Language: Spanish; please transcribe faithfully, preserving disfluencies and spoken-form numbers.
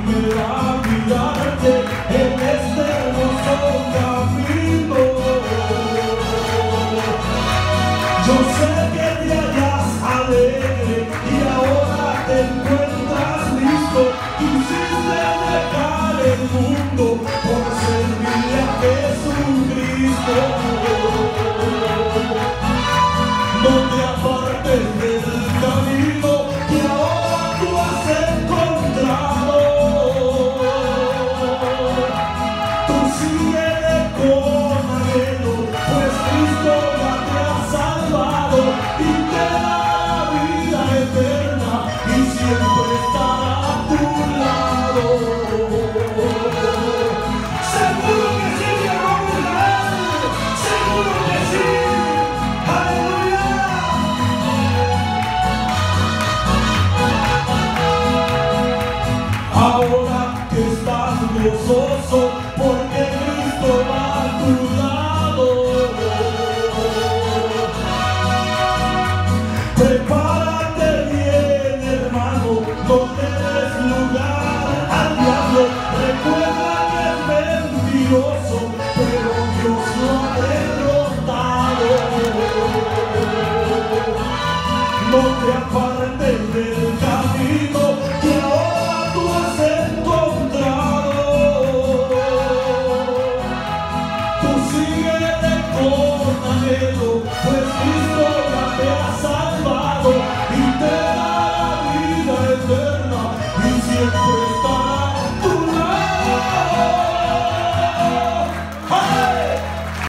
me da mirarte en este hermoso camino. Yo sé que te hallas alegre y ahora te encuentras listo. Quisiste dejar el mundo por servirle a Jesucristo. No te apartes del camino que ahora tú has encontrado. Tú síguele con anhelo, pues Cristo ya te ha salvado y te da vida eterna y siempre estará a tu lado. Seguro que sí, mi hermano Israel, seguro que sí. ¡Aleluya! Ahora que estás gozoso,